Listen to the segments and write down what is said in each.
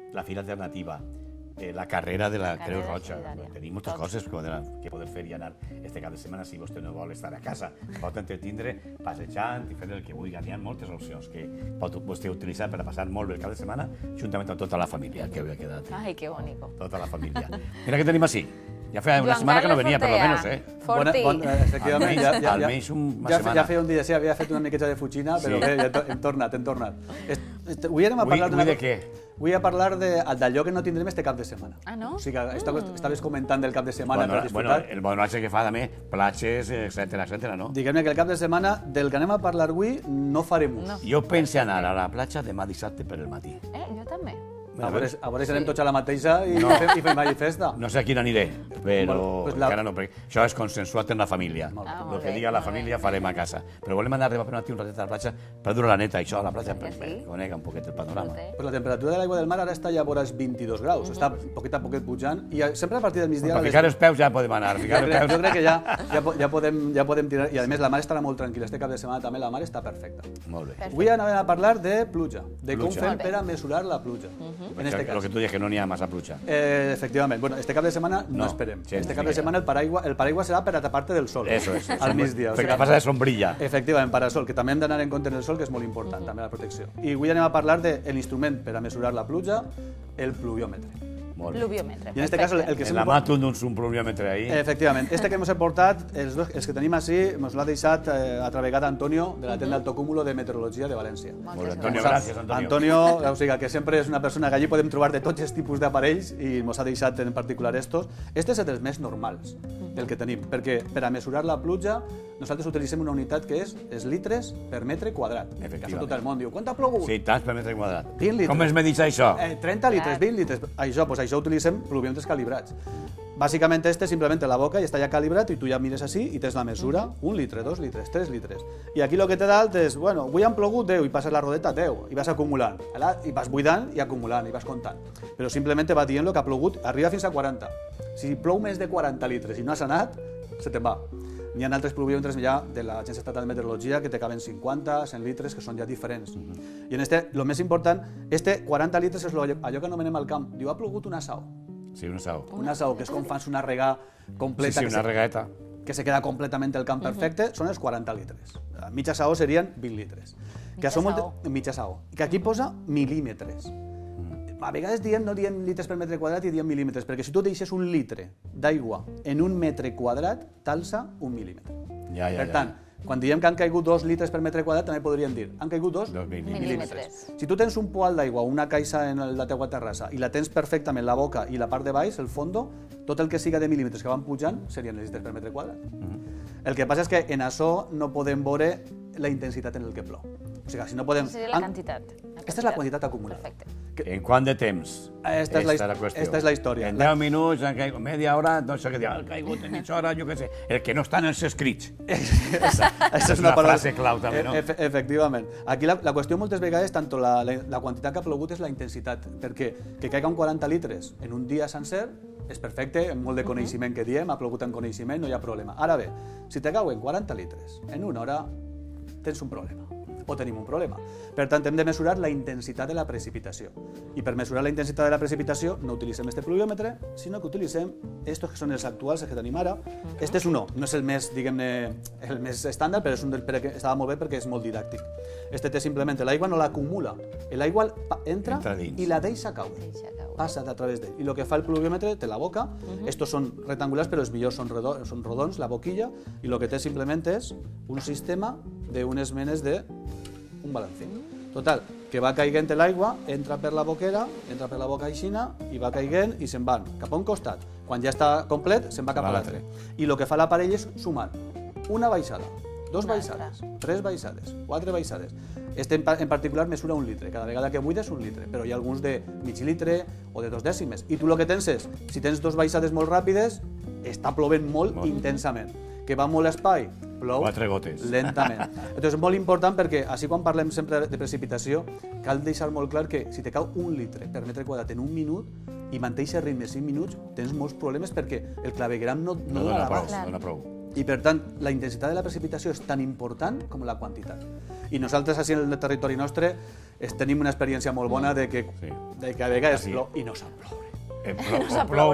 la fira alternativa, la carrera de la Creu Roja. Tenim moltes coses que poder fer i anar este cap de setmana si vostè no vol estar a casa. Pot entretindre passejant i fer el que vulgui. Hi ha moltes opcions que pot vostè utilitzar per a passar molt bé el cap de setmana juntament amb tota la família que havia quedat. Ai, que bonico. Tota la família. Mira què tenim així. Ja feia una setmana que no venia, per lo menos, Forti. Efectivament, almenys una setmana. Ja feia un dia, sí, havia fet una miqueta de fuixina, però bé, hem tornat. Avui anem a parlar de què? Vull a parlar d'allò que no tindrem este cap de setmana. Ah, no? O sigui, estaves comentant del cap de setmana per disfrutar. El bonatge que fa també, platges, etcètera, no? Diguem-ne que el cap de setmana del que anem a parlar avui no farem ús. Jo pense anar a la platja demà dissabte per el matí. Jo també. A veure si anem tots a la mateixa i fem allà festa. No sé a quina aniré, però encara no, perquè això és consensuat en la família. El que diga la família farem a casa. Però volem anar demà per matí un ratet a la platja per dur la neta, això a la platja, per conèixer un poquet el panorama. La temperatura de l'aigua del mar ara està ja vora els 22 graus, està poquet a poquet pujant, i sempre a partir del migdia... Per ficar els peus ja podem anar, Jo crec que ja podem tirar, i a més la mar estarà molt tranquil·la, este cap de setmana també la mar està perfecta. Molt bé. Avui anem a parlar de pluja, de com fem per a mesurar la pluja. En este cas. El que tu dius que no n'hi ha massa pluja. Efectivament. Bueno, este cap de setmana no esperem. Este cap de setmana el paraigua serà per a tapar-te del sol. Eso es. Al migdia. Perquè passa de sombrilla. Efectivament, parasol, que també hem d'anar en compte en el sol, que és molt important, també la protecció. I avui anem a parlar de l'instrument per a mesurar la pluja, el pluviòmetre. Pluviòmetre. I en este cas el que en la mà tu doncs un pluviòmetre ahí. Efectivament. Este que hem portat, els que tenim així, ens l'ha deixat atravegat Antonio, de la tenda Altocúmulo de Meteorologia de València. Antonio, gràcies, Antonio. Antonio, o sigui, que sempre és una persona que allí podem trobar de tots els tipus d'aparells i ens ha deixat en particular estos. Este és dels més normals, el que tenim, perquè per a mesurar la pluja nosaltres utilitzem una unitat que és els litres per metre quadrat. Que tot el món diu, quant ha plogut? Sí, tants per metre quadrat. 20 litres. Com es medeix això? 30 litres, 20 litres. Això utilitzem pluviòmetres calibrats. Bàsicament este simplement té la boca i està ja calibrat i tu ja mires així i tens la mesura, 1 litre, 2 litres, 3 litres. I aquí el que té dalt és, bueno, avui han plogut 10 i passes la rodeta 10 i vas acumulant. I vas buidant i acumulant i vas comptant. Però simplement va dient el que ha plogut, arriba fins a 40. Si plou més de 40 litres i no has anat, se te'n va. N'hi ha altres pluviòmetres ja de l'Agència Estatal de Meteorologia que te caben 50, 100 litres, que són ja diferents. I en este, el més important, 40 litres és allò que anomenem al camp. Diu, ha plogut una sau. Sí, una sau. Una sau, que és com fas una regà completa. Sí, una regaeta. Que se queda completament el camp perfecte, són els 40 litres. Mitja sau serien 20 litres. Mitja sau. Que aquí posa mil·límetres. A vegades no diem litres per metre quadrat i diem mil·límetres, perquè si tu deixes un litre d'aigua en un metre quadrat, t'alça un mil·límetre. Per tant, quan diem que han caigut 2 litres per metre quadrat, també podríem dir, han caigut 2 mil·límetres. Si tu tens un poal d'aigua o una caixa en la teua terrassa i la tens perfectament la boca i la part de baix, el fondo, tot el que siga de mil·límetres que van pujant serien litres per metre quadrat. El que passa és que en això no podem veure la intensitat en el que plou. O sigui, si no podem... Seria la quantitat. Aquesta és la quantitat acumulada. Perfecte. En quant de temps? Esta és la història. En 10 minuts, han caigut media hora, no sé què dir, ha caigut en mitja hora, jo què sé. El que no està en els escrits. Aquesta és una frase clau, també, no? Efectivament. Aquí la qüestió moltes vegades, tant la quantitat que ha plogut és la intensitat, perquè que caiga un 40 litres en un dia sencer és perfecte, amb molt de coneixement que diem, ha plogut en coneixement, no hi ha problema. Ara bé, si te cauen 40 litres en una hora, tens un problema. O tenim un problema. Per tant, hem de mesurar la intensitat de la precipitació. I per mesurar la intensitat de la precipitació no utilitzem este pluviòmetre, sinó que utilitzem estos que són els actuals, els que tenim ara. Este és uno, no és el més, diguem-ne, el més estàndard, però és un que estava molt bé perquè és molt didàctic. Este té simplement l'aigua no l'acumula, l'aigua entra i la deixa caure. Passa a través d'ell. I el que fa el pluviòmetre té la boca, estos són rectangulars però els millors són rodons, la boquilla, i el que té simplement és un sistema d'unes menes de un balancín. Total, que va caiguent l'aigua, entra per la boquera, entra per la boca aixina i va caiguent i se'n van cap a un costat. Quan ja està complet, se'n va cap a l'altre. I el que fa l'aparell és sumar una baixada, 2 baixades, 3 baixades, 4 baixades. Este en particular mesura 1 litre. Cada vegada que buides 1 litre, però hi ha alguns de mig litre o de 2 dècimes. I tu el que tens és, si tens 2 baixades molt ràpides, està plovent molt intensament. Que va molt espai, plou 4 gotes. Lentament. Entonces, és molt important perquè, així quan parlem sempre de precipitació, cal deixar molt clar que si te cau 1 litre per metre quadrat en un minut i manteix el ritme 5 minuts, tens molts problemes perquè el clavegueram no dona prou. I per tant, la intensitat de la precipitació és tan important com la quantitat. I nosaltres, així en el territori nostre, tenim una experiència molt bona de que a vegades plou i no sap ploure. Plou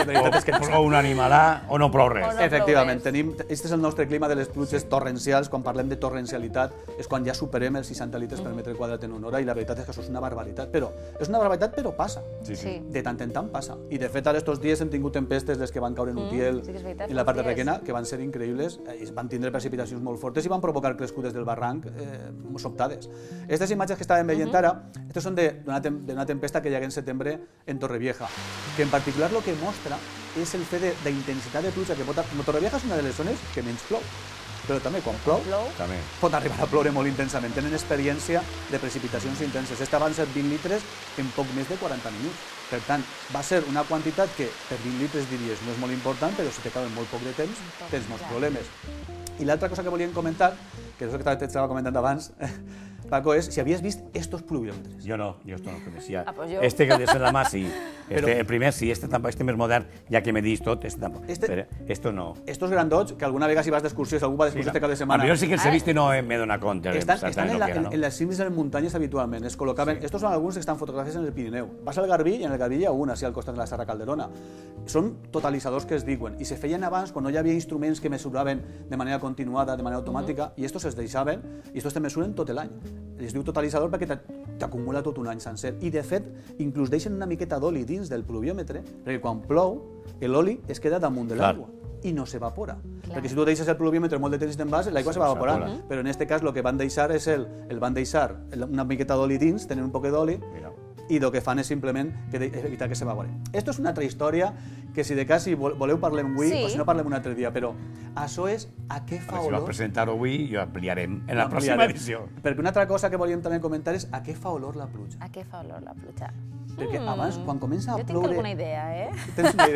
un animalà o no plou res. Efectivament, aquest és el nostre clima de les pluges torrencials. Quan parlem de torrencialitat és quan ja superem els 60 litres per metre quadrat en una hora, i la veritat és que això és una barbaritat. Però és una barbaritat, però passa. De tant en tant passa. I de fet, ara estos dies hem tingut tempestes, les que van caure en Utiel i la part de Requena, que van ser increïbles, van tindre precipitacions molt fortes i van provocar crescudes del barranc sobtades. Aquestes imatges que estàvem veient ara, aquestes són d'una tempesta que hi hagué en setembre en Torrevieja, que en particular el que mostra és el fet de intensitat de pluja que pot... Torrevieja és una de les zones que menys plou, però també quan plou pot arribar a ploure molt intensament. Tenen experiència de precipitacions intenses. Aquesta van ser 20 litres en poc més de 40 minuts. Per tant, va ser una quantitat que per 20 litres diries no és molt important, però si te caben molt poc de temps tens molts problemes. I l'altra cosa que volíem comentar, que és el que t'estava comentant abans, Paco, es si habías visto estos pluviómetros. Yo no, yo esto no conocía. Pues yo. Este que de la más sí. El primer sí, este tampoco, este més modern, ja que me dis tot, este tampoco. Pero esto no. Estos grandots, que alguna vegada si vas d'excursió, si algú va d'excursió cada setmana... Yo sí que els he vist i no m'he donat compte. Estan en les cimes de les muntanyes habitualment. Es col·locaven... Estos són alguns que estan fotografiats en el Pirineu. Vas al Garbí i en el Garbí hi ha un, així al costat de la Serra Calderona. Són totalitzadors que es diuen i se feien abans quan no hi havia instruments que mesuraven de manera continuada, de manera automàtica, i estos es deixaven i estos te mesuren tot l'any. Es diu totalitzador perquè t'acumula tot un any sencer. I, de fet, inclús deixen una miqueta d'oli dins del pluviòmetre, perquè quan plou, l'oli es queda damunt de l'aigua i no s'evapora. Perquè si tu deixes el pluviòmetre molt de temps i te'n vas, l'aigua se va evaporant. Però en aquest cas el que van deixar és van deixar una miqueta d'oli dins, tenen un poc d'oli, i el que fan és simplement evitar que s'evapori. Esto és una altra història que si de cas si voleu parlem avui o si no parlem un altre dia, però això és a què fa olor... Si vas presentar-ho avui i ho ampliarem en la pròxima edició. Perquè una altra cosa que volíem també comentar és a què fa olor la pluja. A què fa olor la pluja? Perquè abans, quan comença a ploure... Jo tinc alguna idea, Tens una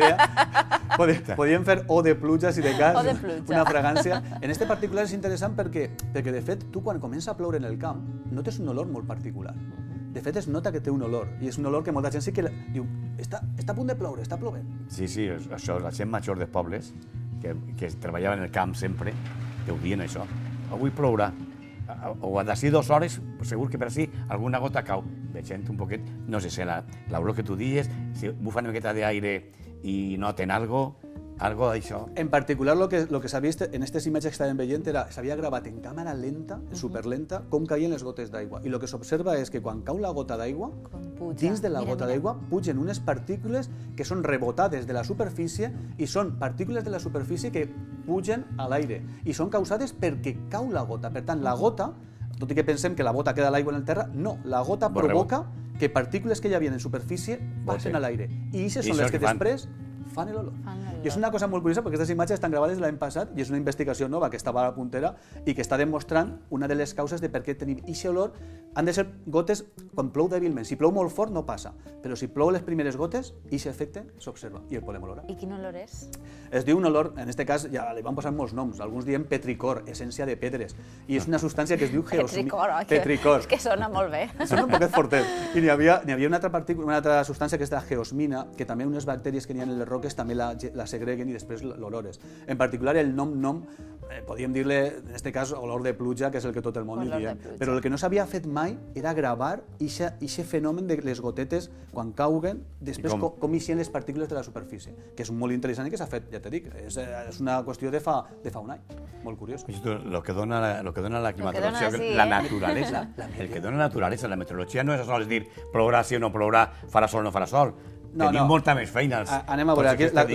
idea? Podíem fer o de pluja, si de cas, una fragància. En este particular és interessant perquè, de fet, tu quan comença a ploure en el camp notes un olor molt particular. De fet, es nota que té un olor, i és un olor que molta gent sí que diu està a punt de ploure, està plovent. Sí, això, la gent major dels pobles, que treballava en el camp sempre, que ho diuen això. Avui plourà. O d'ací 2 hores, segur que per així alguna gota cau. Veient un poquet, no sé si l'olor que tu dies, si bufa una miqueta d'aire i noten algo d'això. En particular, lo que s'ha vist en aquestes imatges que estàvem veient era s'havia gravat en càmera lenta, superlenta, com caien les gotes d'aigua. I el que s'observa és que quan cau la gota d'aigua, dins de la gota d'aigua pugen unes partícules que són rebotades de la superfície i són partícules de la superfície que pugen a l'aire i són causades perquè cau la gota. Per tant, la gota, tot i que pensem que la gota queda a l'aigua en el terra, no, la gota provoca que partícules que hi havia en superfície passen a l'aire. I aquestes són les que després fan l'olor. I és una cosa molt curiosa perquè aquestes imatges estan gravades l'any passat i és una investigació nova que estava a la puntera i que està demostrant una de les causes de per què tenim aquest olor. Han de ser gotes quan plou dèbilment. Si plou molt fort no passa, però si plou les primeres gotes, aquest efecte s'observa i el podem olorar. I quin olor és? Es diu un olor, en aquest cas ja li van posar molts noms, alguns diem petricor, essència de pedres, i és una substància que es diu geosmina. Petricor, és que sona molt bé. Sona un poquet fortet. I n'hi havia una altra substància que és la geosmina, que també unes bactèries que n'hi ha en les roques també la segreguen i després l'olores. En particular, el nom, podríem dir-li, en aquest cas, olor de pluja, que és el que tot el món li diem. Però el que no s'havia fet mai era gravar aquest fenomen de les gotetes quan cauguen, després com ixen les partícules de la superfície, que és molt interessant i que s'ha fet, ja t'he dit, és una qüestió de fa un any. Molt curiós. Lo que dona la climatologia, la naturalesa. El que dona la naturalesa, la meteorologia no és sols dir plourà sí o no plourà, farà sol o no farà sol. Tenim molta més feina. Anem a veure,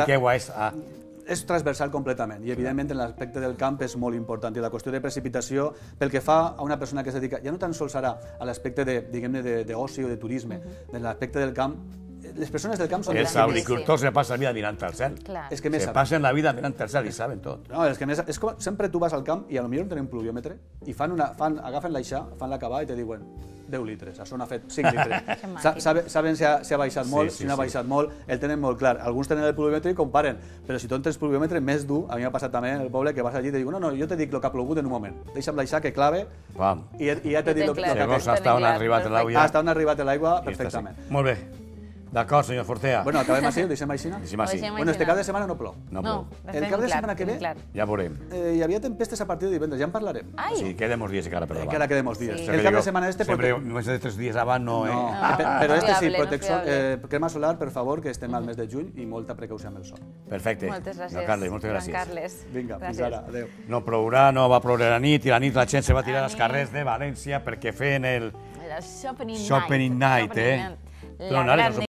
aquí és transversal completament i evidentment en l'aspecte del camp és molt important i la qüestió de precipitació pel que fa a una persona que es dedica ja no tan sols ara a l'aspecte d'oci o de turisme, de l'aspecte del camp. Les persones del camp són... Els agricultors se passen la vida mirant al cel. Se passen la vida mirant al cel i saben tot. No, és que és com sempre tu vas al camp i potser no tenen pluviòmetre i agafen l'aixà, fan l'acabar i te diuen 10 litres, això n'ha fet 5 litres. Saben si ha baixat molt, si no ha baixat molt, el tenen molt clar. Alguns tenen el pluviòmetre i comparen, però si tu tens pluviòmetre més dur, a mi m'ha passat també en el poble que vas allí i te dic, no, jo te dic el que ha plogut en un moment, deixa'm l'aixà que clave i ja te dic el que ha fet. Segons hasta on ha arribat l'aigua. Hasta on ha arribat l'aigua, perfectament. Molt bé. D'acord, senyor Fortea. Bueno, acabem així, ho deixem així. Deixem així. Bueno, este cap de setmana no plou. No, No, plou. El cap de setmana que ve Ja veurem. hi havia tempestes a partir de divendres, ja en parlarem. Ai, Sí, queden molts dies encara per davant. Encara quedem molts dies. Sí. El cap de setmana este... Sempre només de 3 dies abans no, No, eh? però este sí, fiable, no protecció, fiable. crema solar, per favor, que estem al mes de juny i molta precaució amb el sol. Perfecte. moltes gràcies. No, Carles, moltes Joan gràcies. Carles. Vinga, fins Gràcies. ara, adeu. No plourà, no va ploure a la nit, i a la nit la gent se va tirar als carrers de València perquè feien el El Shopping Shopping Night, eh? La Però no, gran